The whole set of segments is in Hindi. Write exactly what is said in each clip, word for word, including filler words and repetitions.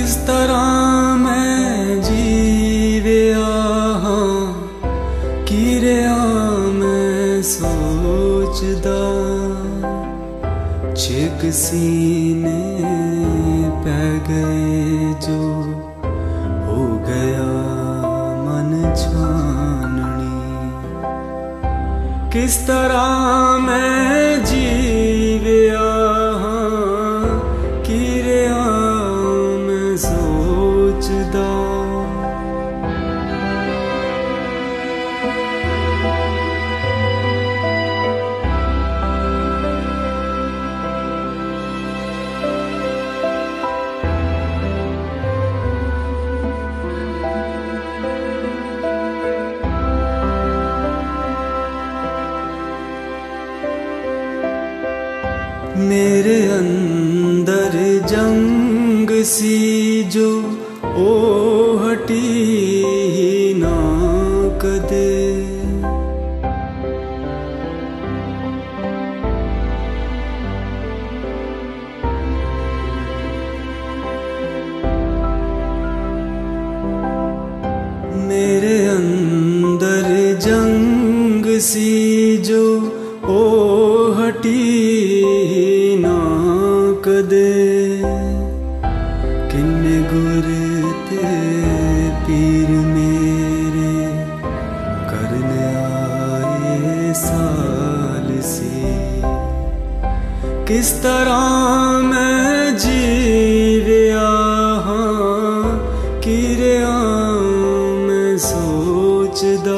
किस तरह मैं जीविया हाँ कि रहा मैं सोचदा छिक सीने पै गए जो हो गया मन छाननी। किस तरह मैं जीविया हाँ कि रहा मैं सोचदा। मेरे अंदर जंग सी जो ओ हटी ही ना कदे। मेरे अंदर जंग सी जो ओ हटी ना कदे। किन्ने गुर ते पीर मेरे करने आए साल सी। किस तरह मैं जीविया हाँ कि रहा मैं सोचदा।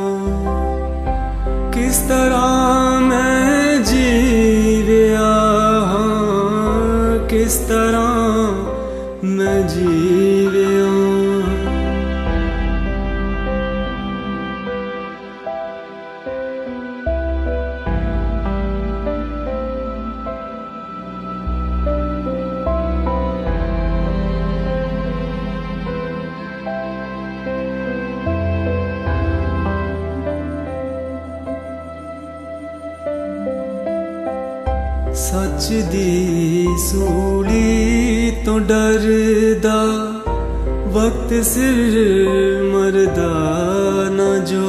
किस तरह मैं जीविया हाँ किस तरह मैं जीविया। सच दी सूली तो डरदा वक्त सिर मरदा न जो।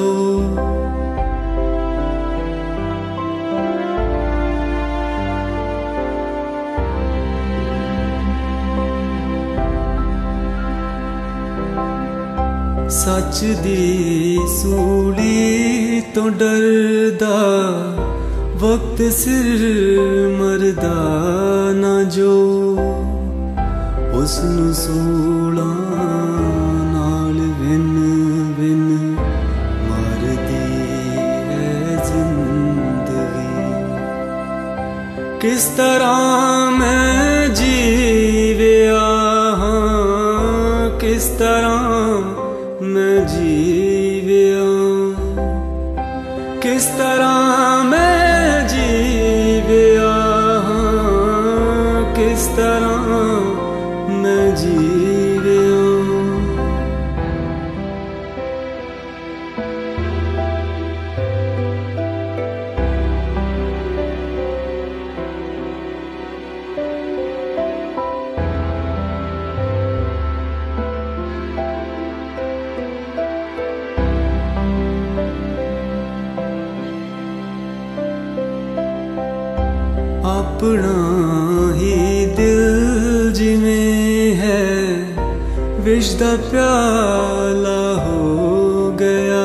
सच दी सूली तो डरदा वक्त सिर मरदा न जो। उसनु सूला नाल विन विन मरदी है जिंदगी। किस तरह मैं जीविया हाँ किस तरह मैं जीविया। किस तरह मैं जीविया हाँ किस तरह मैं जीविया। अपना ही दिल जिमें है विष दा प्याला हो गया।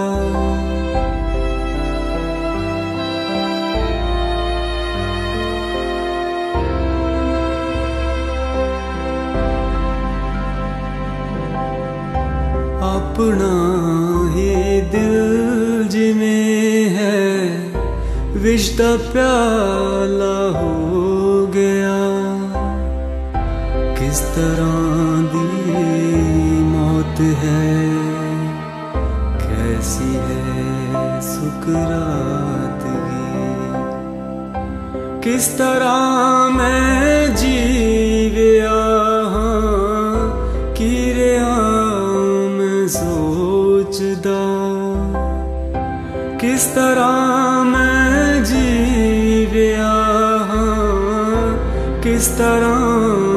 अपना ही दिल जिमें है विष दा प्याला हो गया। किस तरह दी मौत है कैसी है सुकरातगी। किस तरह मैं जीविया हाँ कि रहा मैं सोचदा। किस तरह मैं जीविया हाँ किस तरह